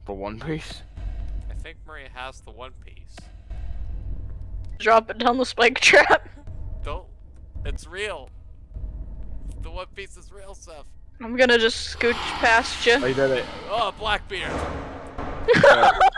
For One Piece? I think Maria has the One Piece. Drop it down the spike trap. Don't. It's real. The One Piece is real stuff. I'm gonna just scooch past you. I did it. Oh, Blackbeard. Yeah.